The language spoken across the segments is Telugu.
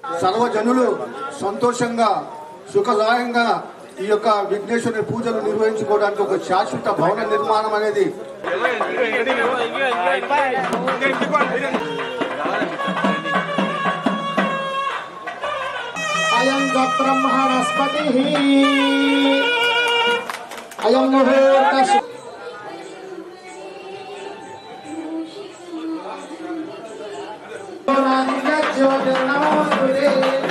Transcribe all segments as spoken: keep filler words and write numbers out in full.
సర్వజనులు సంతోషంగా సుఖదాయంగా ఈ యొక్క విఘ్నేశ్వరుని పూజలు నిర్వహించుకోవడానికి ఒక శాశ్వత భవన నిర్మాణం అనేది అయం బ్రహ్మణస్పతి అయం ముహూర్త జ్యోతిర్నమోస్తుతే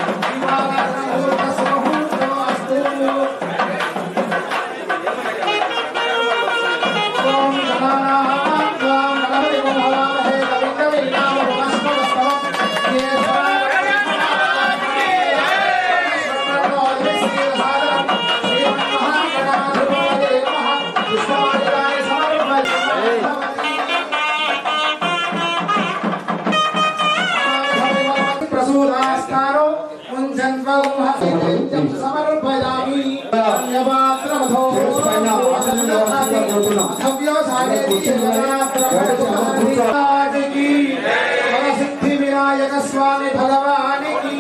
సిద్ధి వినాయక స్వామి భగవానికి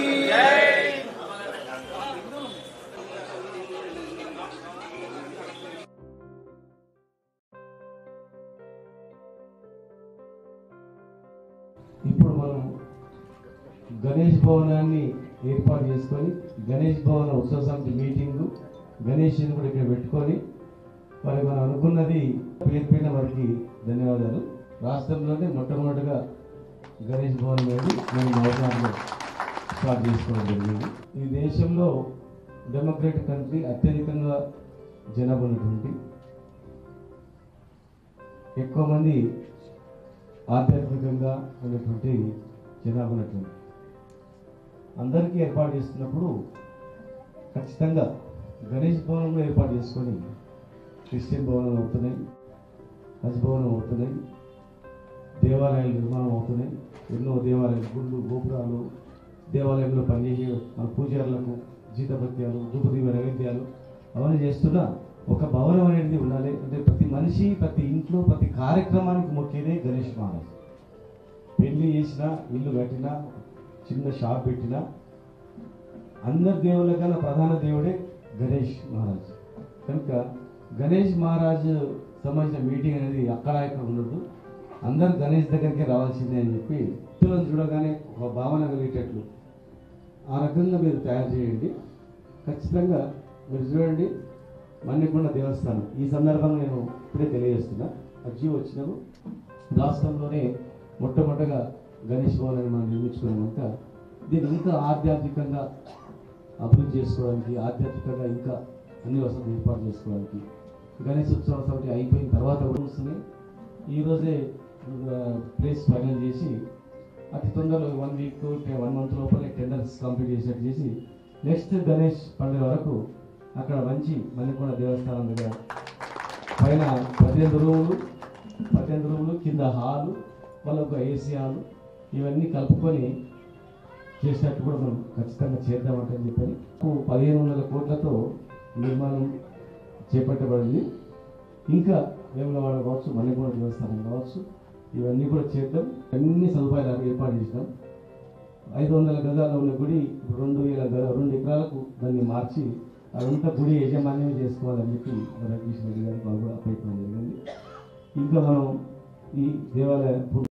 ఇప్పుడు మనం గణేష్ భవనాన్ని ఏర్పాటు చేసుకొని గణేష్ భవన ఉత్సవ సమితి మీటింగు గణేష్ని కూడా ఇక్కడ పెట్టుకొని మరి మనం అనుకున్నది పేరు పైన వారికి ధన్యవాదాలు. రాష్ట్రంలోనే మొట్టమొదటిగా గణేష్ భవన్ అనేది మేము నవసారంలో స్టార్ట్ చేసుకోవడం జరిగింది. ఈ దేశంలో డెమోక్రటిక్ కంట్రీ, అత్యధికంగా జనాభా ఉన్నటువంటి, ఎక్కువ మంది ఆధ్యాత్మికంగా ఉన్నటువంటి జనాభా ఉన్నటువంటి అందరికీ ఏర్పాటు చేస్తున్నప్పుడు ఖచ్చితంగా గణేష్ భవనంలో ఏర్పాటు చేసుకొని క్రిస్టియన్ భవనం అవుతున్నాయి, హజ్ భవనం అవుతున్నాయి, దేవాలయాలు నిర్మాణం అవుతున్నాయి. ఎన్నో దేవాలయాలు, గుళ్ళు, గోపురాలు, దేవాలయంలో పనిచేసే మన పూజారులకు జీతభత్యాలు, ధూపదీప నైవేద్యాలు అవన్నీ చేస్తున్నా ఒక భవనం అనేది ఉండాలి. అంటే ప్రతి మనిషి, ప్రతి ఇంట్లో, ప్రతి కార్యక్రమానికి మొక్కేదే గణేష్ మహారాజ్. పెళ్లి చేసినా, ఇల్లు కట్టినా, చిన్న షాప్ పెట్టినా అందరి దేవుళ్ళ కన్నా ప్రధాన దేవుడే గణేష్ మహారాజ్. కనుక గణేష్ మహారాజ్ సంబంధించిన మీటింగ్ అనేది అక్కడ ఇక్కడ ఉండదు, అందరు గణేష్ దగ్గరికి రావాల్సిందే అని చెప్పి పిల్లలను చూడగానే ఒక భావన కలిగేటట్లు ఆ రకంగా మీరు తయారు చేయండి. ఖచ్చితంగా మీరు చూడండి, మన్నికొండ దేవస్థానం ఈ సందర్భంగా నేను ఇప్పుడే తెలియజేస్తున్నా. అజ్జీ వచ్చినాము, రాష్ట్రంలోనే మొట్టమొదటిగా గణేష్ భవనాన్ని మనం నిర్మించుకున్నాక దీన్ని ఇంకా ఆధ్యాత్మికంగా అభివృద్ధి చేసుకోవడానికి, ఆధ్యాత్మికంగా ఇంకా అన్ని వసతులు ఏర్పాటు చేసుకోవడానికి గణేష్ ఉత్సవ సమితి అయిపోయిన తర్వాత కూడా వస్తుంది. ఈరోజే ప్లేస్ ఫైనల్ చేసి అతి తొందరలో వన్ వీక్ వన్ మంత్ లోపలే టెండర్స్ కంప్లీట్ చేసేట్టు చేసి నెక్స్ట్ గణేష్ పండుగ వరకు అక్కడ మంచి మన్నికొండ దేవస్థానం దగ్గర పైన పద్దెనిమిది రూములు పద్దెనిమిది రూములు కింద హాలు, వాళ్ళ ఒక ఏసీ హాలు ఇవన్నీ కలుపుకొని చేసినట్టు కూడా మనం ఖచ్చితంగా చేద్దామంటని చెప్పని పదిహేను వందల కోట్లతో నిర్మాణం చేపట్టబడింది. ఇంకా వేములవాడ కావచ్చు, మన్నికొండ దేవస్థానం కావచ్చు, ఇవన్నీ కూడా చేద్దాం. అన్ని సదుపాయాలు ఏర్పాటు చేసినాం. ఐదు వందల గజాల్లో ఉన్న గుడి రెండు వేల గజ రెండు ఎకరాలకు దాన్ని మార్చి అదంతా గుడి యజమాన్యం చేసుకోవాలని చెప్పి రఘుకృష్ణ రెడ్డి గారికి కూడా ప్రయత్నం జరిగింది. ఇంకా మనం ఈ దేవాలయ